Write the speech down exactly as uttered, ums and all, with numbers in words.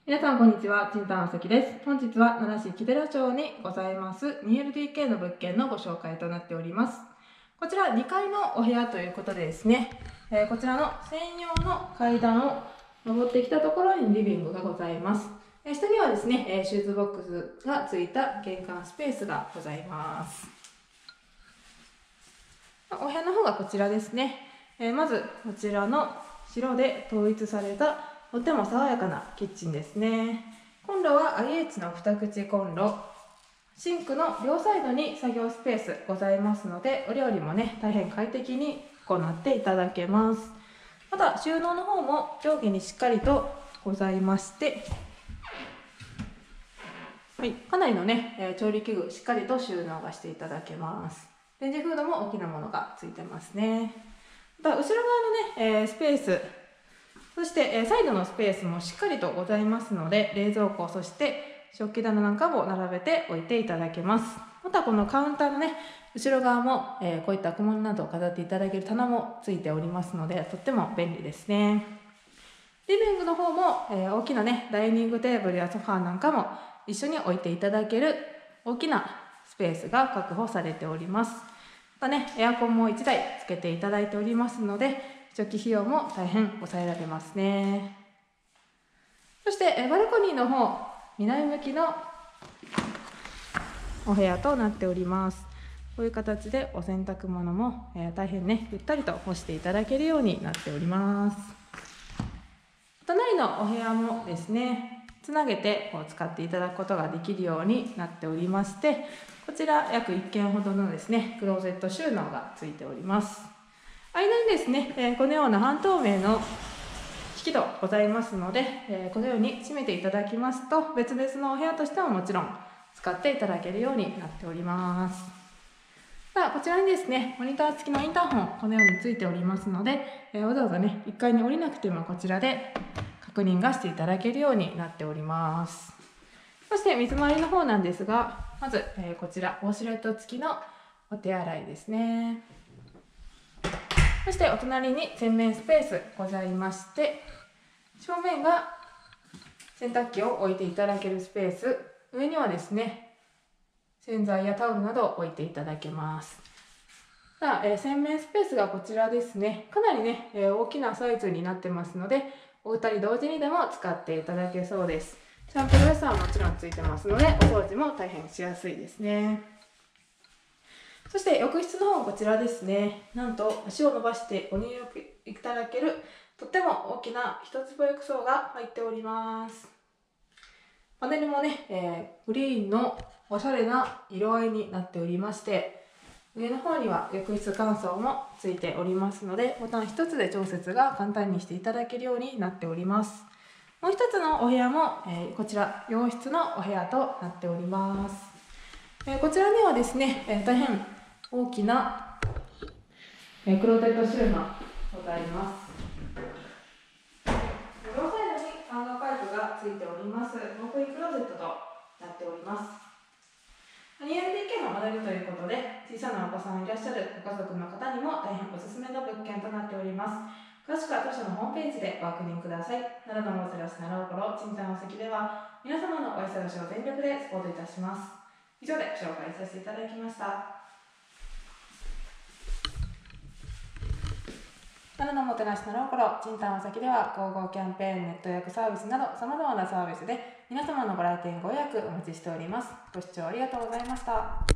皆さんこんにちは、陳丹関です。本日は奈良市木寺町にございます ツーエルディーケー の物件のご紹介となっております。こちらにかいのお部屋ということでですね、えー、こちらの専用の階段を登ってきたところにリビングがございます。えー、下にはですね、えー、シューズボックスがついた玄関スペースがございます。お部屋の方がこちらですね。えー、まずこちらの白で統一されたとても爽やかなキッチンですね。コンロは アイエイチ の二口コンロ。シンクの両サイドに作業スペースございますので、お料理もね、大変快適に行っていただけます。また収納の方も上下にしっかりとございまして、はい、かなりのね、えー、調理器具しっかりと収納がしていただけます。レンジフードも大きなものがついてますね。また後ろ側のね、えー、スペース、そしてサイドのスペースもしっかりとございますので、冷蔵庫、そして食器棚なんかも並べておいていただけます。またこのカウンターのね、後ろ側も、えー、こういった小物などを飾っていただける棚もついておりますので、とっても便利ですね。リビングの方も、えー、大きなね、ダイニングテーブルやソファーなんかも一緒に置いていただける大きなスペースが確保されております。またね、エアコンもいちだいつけていただいておりますので、初期費用も大変抑えられますね。そしてバルコニーの方、南向きのお部屋となっております。こういう形でお洗濯物も、えー、大変ね、ゆったりと干していただけるようになっております。隣のお部屋もですね、つなげてこう使っていただくことができるようになっておりまして、こちら約いっけんほどのですね、クローゼット収納がついております。間にですね、えー、このような半透明の引き戸ございますので、えー、このように閉めていただきますと、別々のお部屋としてももちろん使っていただけるようになっております。さあ、こちらにですね、モニター付きのインターホン、このようについておりますので、えー、わざわざね、いっかいに降りなくてもこちらで確認がしていただけるようになっております。そして水回りの方なんですが、まず、えー、こちら、ウォシュレット付きのお手洗いですね。そしてお隣に洗面スペースございまして、正面が洗濯機を置いていただけるスペース、上にはですね、洗剤やタオルなどを置いていただけます。さあ、えー、洗面スペースがこちらですね、かなりね、えー、大きなサイズになってますので、お二人同時にでも使っていただけそうです。シャンプーレスはもちろんついてますので、お掃除も大変しやすいですね。そして浴室の方こちらですね。なんと足を伸ばしてご入浴いただけるとっても大きな一坪浴槽が入っております。パネルもね、えー、グリーンのおしゃれな色合いになっておりまして、上の方には浴室乾燥もついておりますので、ボタン一つで調節が簡単にしていただけるようになっております。もう一つのお部屋も、えー、こちら洋室のお部屋となっております。えー、こちらにはですね、えー、大変大きなクローゼット収納ございます。両サイドにハンガーパイプがついております。ウォークインクローゼットとなっております。ツーエルディーケー の間取りということで、小さなお子さんいらっしゃるご家族の方にも大変おすすめの物件となっております。詳しくは当社のホームページでご確認ください。奈良の大瀬良市奈良おころ陳丹関では、皆様のお忙しを全力でサポートいたします。以上で紹介させていただきました。奈良のもてなし奈良おころ陳丹関では、広報キャンペーン、ネット予約サービスなど様々なサービスで皆様のご来店ご予約お待ちしております。ご視聴ありがとうございました。